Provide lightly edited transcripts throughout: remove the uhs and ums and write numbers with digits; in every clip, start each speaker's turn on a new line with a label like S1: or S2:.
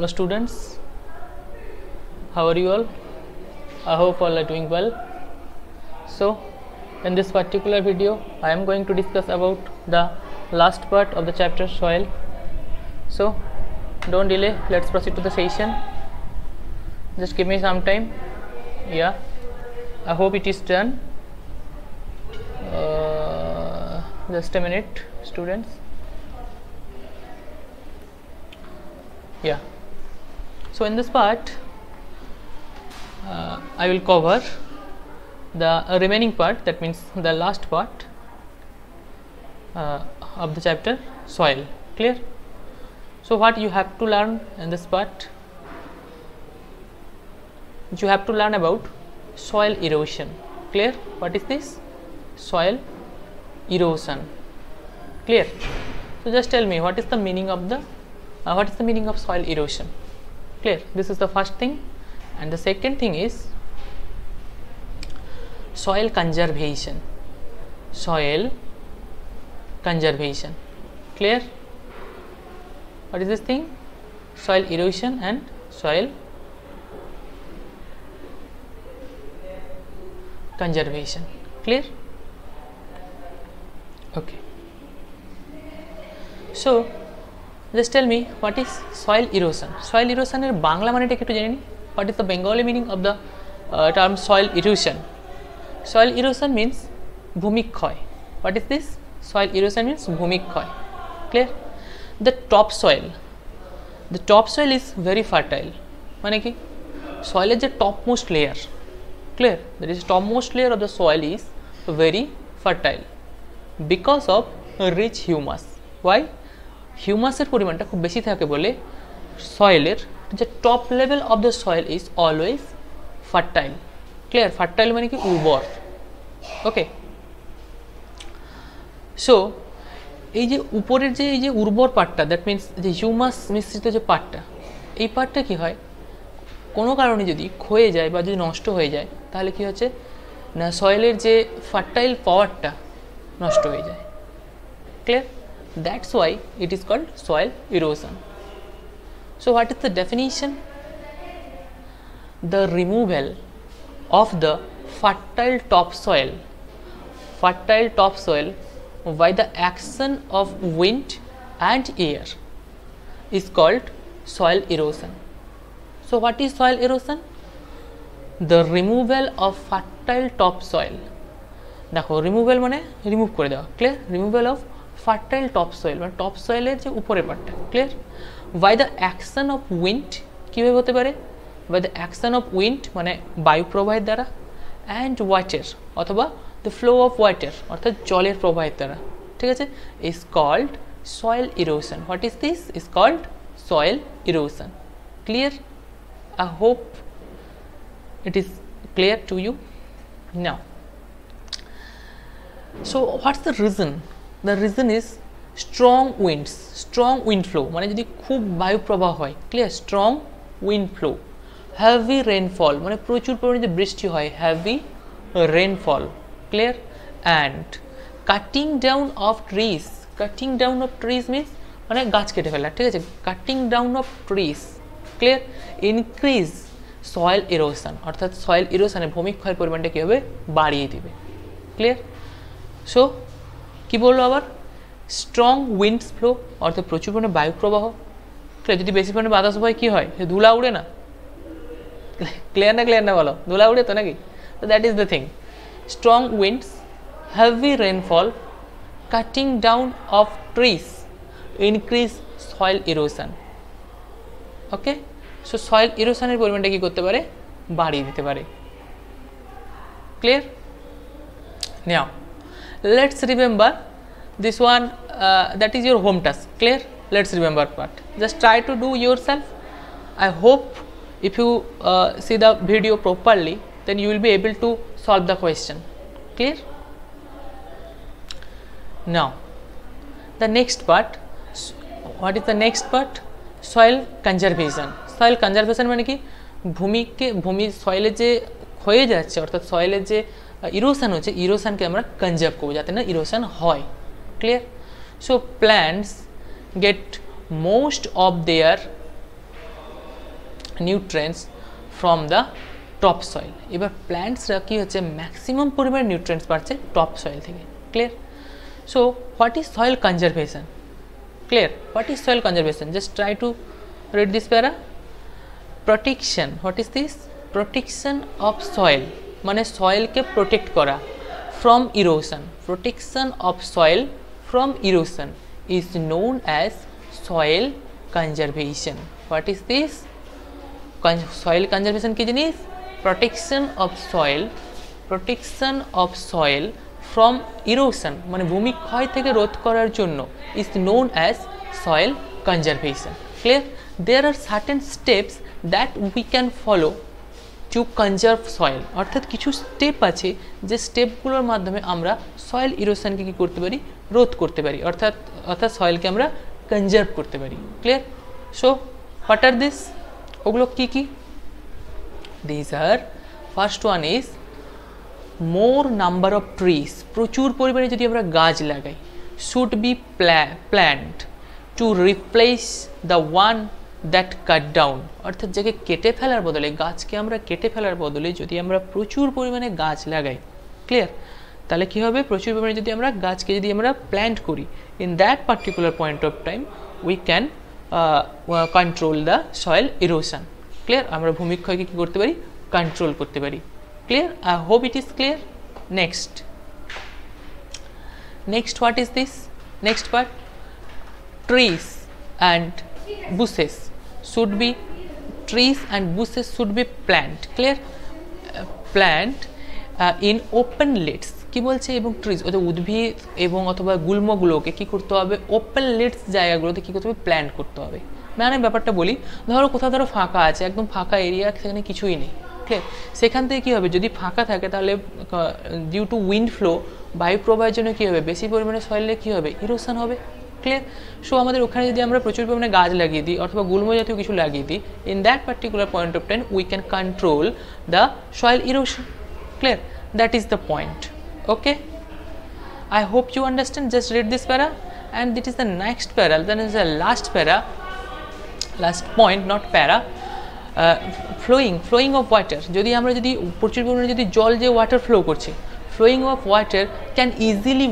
S1: students, how are you all? I hope all are doing well. So in this particular video I am going to discuss about the last part of the chapter soil. So don't delay, let's proceed to the session. Just give me some time. Yeah, I hope it is done. Just a minute, students. Yeah, so in this part I will cover the remaining part, that means the last part of the chapter soil. Clear? So what you have to learn in this part? You have to learn about soil erosion. Clear? What is this? Soil erosion. Clear? So just tell me, what is the meaning of the soil erosion? Clear? This is the first thing. And the second thing is soil conservation. Soil conservation. Clear? What is this thing? Soil erosion and soil conservation. Clear? Okay. So just tell me, what is soil erosion? Soil erosion er bangla mane ekটু জেনে নি. What is the Bengali meaning of the term soil erosion? Soil erosion means bhumikhoy. What is this? Soil erosion means bhumikhoy. Clear? The topsoil is very fertile. Mane ki soil is the topmost layer. Clear? That is, topmost layer of the soil is very fertile because of rich humus. Why? হিউমাসের পরিমাণটা খুব বেশি থাকে বলে সয়েলের যে top level of the soil is always fertile. Clear? Fertile মানে কি উর্বর। ওকে, সো এই যে উপরের যে এই যে উর্বর পার্টটা, দ্যাট মিনস যে হিউমাস মিশ্রিত যে পার্টটা, এই পার্টটা কি হয়, কোনো কারণে যদি ক্ষয়ে যায় বা যদি নষ্ট হয়ে যায় তাহলে কি হচ্ছে না, সয়েলের যে ফার্টাইল পাওয়ারটা নষ্ট হয়ে যায়। Clear? That's why it is called soil erosion. So what is the definition? The removal of the fertile topsoil by the action of wind and air is called soil erosion. So what is soil erosion? The removal of fertile topsoil. দেখো, removal মানে remove করে দেওয়া। Clear? Removal of fertile topsoil মানে টপসয়েলের যে উপরের পার্টটা। Clear? By the action of wind, কীভাবে হতে পারে? By the action of wind মানে বায়ু প্রবাহের দ্বারা, অ্যান্ড ওয়াটার অথবা দ্য ফ্লো অফ ওয়াটার অর্থাৎ জলের প্রবাহের দ্বারা। ঠিক আছে? Is called soil erosion. What is this? Is called soil erosion. Clear? I hope it is clear to you now. So what's the reason? The reason is strong winds, strong wind flow মানে যদি খুব বায়ু প্রবাহ হয়। Clear? Strong wind flow, heavy rainfall মানে প্রচুর পরিমাণে যে বৃষ্টি হয়, heavy rainfall. Clear? And cutting down of trees. Cutting down of trees means মানে গাছ কেটে ফেলা। ঠিক আছে? Cutting down of trees. Clear? Increase soil erosion অর্থাৎ সয়েল ইরোশনে ভূমিক্ষয়ের পরিমাণটা কী হবে? বাড়িয়ে দিবে। ক্লিয়ার? সো কী বললো আবার? স্ট্রং উইন্ডস ফ্লো অর্থাৎ প্রচুর পরিমাণে বায়ু প্রবাহ। ক্লিয়ার? যদি বেশি পরিমাণে বাতাস বয় কী হয়? ধুলা উড়ে না? ক্লিয়ার না বলো? ধুলা উড়ে তো নাকি? তো that is the thing. Strong winds, heavy rainfall, cutting down of trees, increase soil erosion. Okay, so soil ইরোশনের পরিমাণটা কী করতে পারে? বাড়িয়ে দিতে পারে। Clear? Now let's remember this one, that is your home task. Clear? Let's remember part. Just try to do yourself. I hope if you see the video properly, then you will be able to solve the question. Clear? Now the next part. What is the next part? Soil conservation. Soil conservation মানে কি? ভূমি সয়েলে যে ক্ষয়ে যাচ্ছে অর্থাৎ সয়েলের যে erosion হচ্ছে, ইরোশনকে আমরা কনজার্ভ করবো যাতে না ইরোশন হয়। Clear? So plants get most of their nutrients from the top soil. এবার প্ল্যান্টসরা কী হচ্ছে ম্যাক্সিমাম পরিমাণে নিউট্রিয়েন্টস পাচ্ছে টপ সয়েল থেকে। Clear? So what is soil conservation? Clear? What is soil conservation? Just try to read this para. Protection. What is this? Protection of soil. মানে soil কে protect করা from erosion. Protection of soil from erosion is known as soil conservation. What is this? Soil conservation কি জিনিস? Protection of soil. Protection of soil from erosion মানে ভূমিক্ষয় থেকে রোধ করার জন্য is known as soil conservation. Clear? There are certain steps that we can follow to conserve soil. অর্থাৎ কিছু step আছে যে স্টেপগুলোর মাধ্যমে আমরা সয়েল ইরোশনকে কী করতে পারি? রোধ করতে পারি, অর্থাৎ সয়েলকে আমরা কনজার্ভ করতে পারি। Clear? So what are this? ওগুলো কী কী? This are first one is more number of trees. প্রচুর পরিমাণে যদি আমরা গাছ লাগাই, should be plant to replace the one that cut down. অর্থাৎ যাকে কেটে ফেলার বদলে, গাছকে আমরা কেটে ফেলার বদলে যদি আমরা প্রচুর পরিমাণে গাছ লাগাই, ক্লিয়ার, তাহলে কী হবে? প্রচুর পরিমাণে যদি আমরা গাছকে যদি আমরা প্ল্যান্ট করি, in that particular point of time we can control the soil erosion. Clear? আমরা ভূমিক্ষয়কে কী করতে পারি? কন্ট্রোল করতে পারি। Clear? I hope it is clear. Next, what is this? Next part, trees and bushes should be plant. Clear? Plant in open lets. কি বলছে? এবং trees অর্থাৎ উদ্ভিদ এবং অথবা গুল্মগুলোকে কী করতে হবে? ওপেন লেটস জায়গাগুলোতে কী করতে হবে? প্ল্যান্ট করতে হবে। মানে ব্যাপারটা বলি, ধরো কোথাও ধরো ফাঁকা আছে, একদম ফাঁকা এরিয়া, সেখানে কিছুই নেই। ক্লিয়ার? সেখান থেকে কী হবে? যদি ফাঁকা থাকে তাহলে ডিউ টু উইন্ড ফ্লো, বায়ু প্রবাহের জন্য কী হবে? বেশি পরিমাণে সয়েলে কী হবে? ইরোশন হবে। ক্লিয়ার? সো আমাদের ওখানে যদি আমরা প্রচুর পরিমাণে গাছ লাগিয়ে দিই অথবা গুল্ম জাতীয় কিছু লাগিয়ে দিই, in that particular point of time we can control the soil erosion. Clear? That is the point. Okay, I hope you understand. Just read this para, and this is the next para, then is the last point, not para. Flowing of water. যদি আমরা যদি প্রচুর পরিমাণে যদি জল যে water flow করছে, flowing of water can easily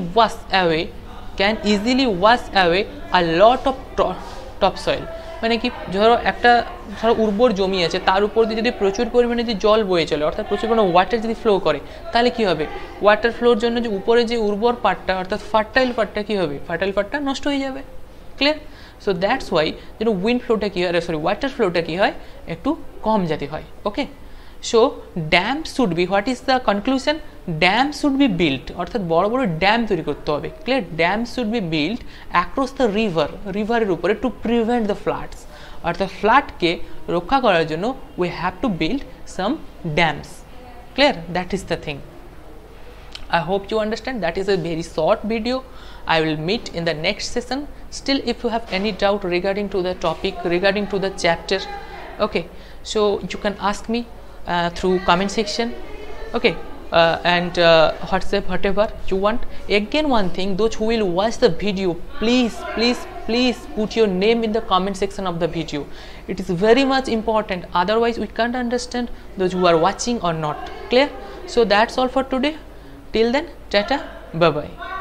S1: wash away a lot of topsoil. মানে কি, ধরো উর্বর জমি আছে, তার উপর দিয়ে যদি প্রচুর পরিমাণে যদি জল বয়ে চলে, অর্থাৎ প্রচুর পরিমাণে ওয়াটার যদি ফ্লো করে, তাহলে কি হবে? ওয়াটার ফ্লোর জন্য যে উপরে যে উর্বর পার্টটা, অর্থাৎ ফার্টাইল পার্টটা কী হবে? ফার্টাইল পার্টটা নষ্ট হয়ে যাবে। ক্লিয়ার? সো দ্যাটস ওয়াই যেন উইন্ড ফ্লোটা কী হয়, ওয়াটার ফ্লোটা কী হয়? একটু কম জাতি হয়। Okay, so dam should be, what is the conclusion? Dam should be built, অর্থাৎ বড় বড় ড্যাম তৈরি করতে হবে। Clear? Dam should be built across the রিভারের উপরে টু প্রিভেন্ট দ্য ফ্লাডস। অর্থাৎ ফ্লাডকে রক্ষা করার জন্য we have to build some dams. Clear? That is the thing. I hope you understand. That is a very short video. I will meet in the next session. Still, if you have any doubt regarding to the topic, regarding to the chapter, okay, so you can ask me through comment section, okay, and WhatsApp, whatever you want. Again, one thing, those who will watch the video, please put your name in the comment section of the video. It is very much important, otherwise we can't understand those who are watching or not. Clear? So that's all for today. Till then, tata, bye bye.